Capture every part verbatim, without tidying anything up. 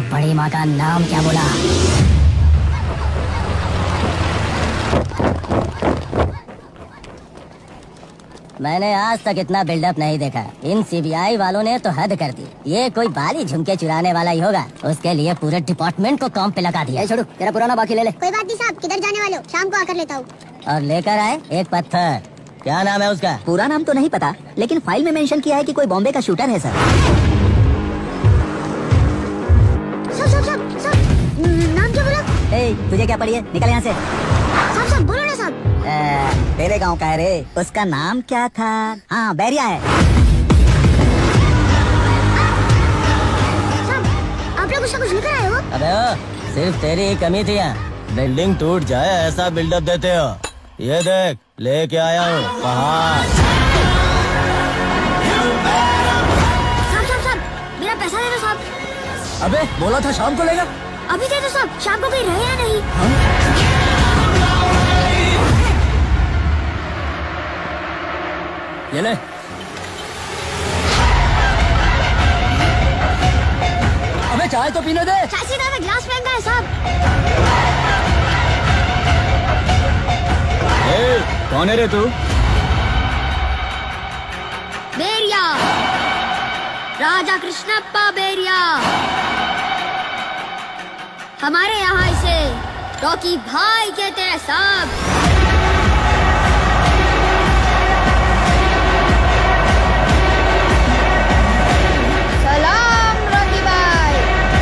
बड़ी माँ का नाम क्या बोला? मैंने आज तक इतना बिल्डअप नहीं देखा। इन सीबीआई वालों ने तो हद कर दी। ये कोई बाली झुमके चुराने वाला ही होगा। उसके लिए पूरे डिपार्टमेंट को काम पे लगा दिया। छोड़ो, तेरा पुराना बाकी ले ले। कोई बात नहीं साहब, किधर जाने वाले हो? शाम को आकर लेता हूँ। और लेकर आए एक पत्थर। क्या नाम है उसका? पूरा नाम तो नहीं पता, लेकिन फाइल में मेंशन किया है कि कोई बॉम्बे का शूटर है सर। सब सब सब सब नाम क्या बोला? ए, तुझे क्या पड़ी है? निकल यहाँ से। सब सब बोलो ना साहब। तेरे गांव का है रे। उसका नाम क्या था? हाँ, बैरिया है। साहब, आप लोग उसका कुछ लेकर आए हो? अबे ओ, सिर्फ तेरी ही कमी थी यहाँ। बिल्डिंग टूट जाए ऐसा बिल्डअप देते हो। ये देख, लेके आया हूँ पहाड़। साहब साहब साहब, मेरा पैसा दे दो साहब। अबे बोला था शाम को लेगा। अभी दे दो साहब, शाम को कहीं रहे या नहीं? हाँ? ये ले। अबे चाय तो पीने दे। चाय से ज्यादा गिलास महंगा है साहब। ए, कौन है रे तू? बेरिया, राजा कृष्णप्पा बेरिया। हमारे यहाँ इसे रॉकी भाई कहते हैं साहब। सलाम रॉकी भाई।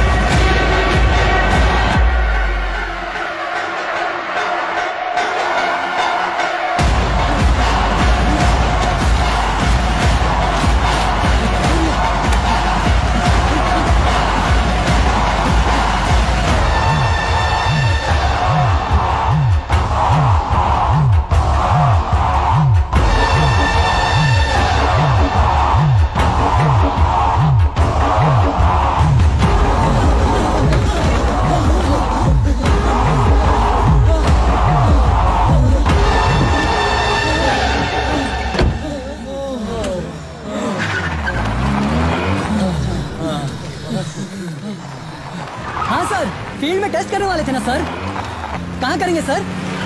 हाँ सर, फील्ड में टेस्ट करने वाले थे ना सर। कहाँ करेंगे सर?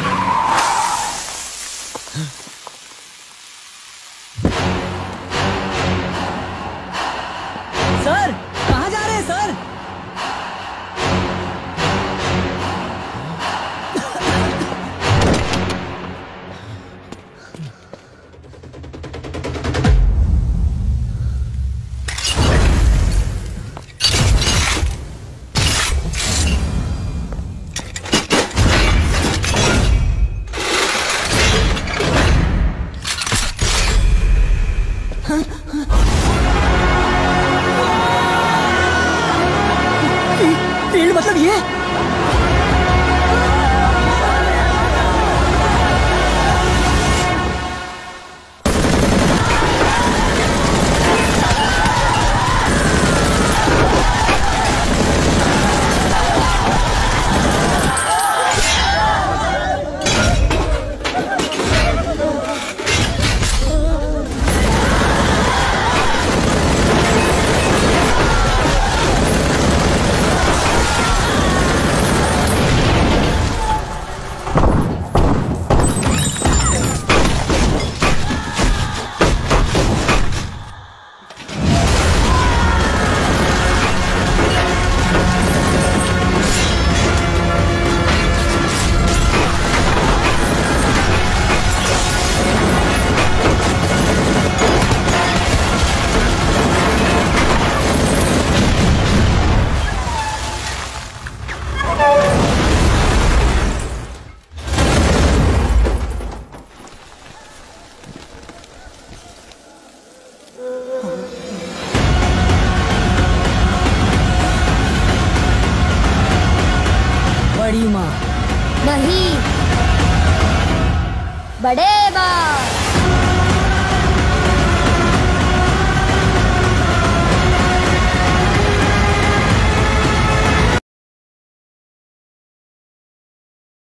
सर कहाँ जा रहे हैं सर? फील्ड मतलब ये? बड़ी माँ नहीं, बड़े बा।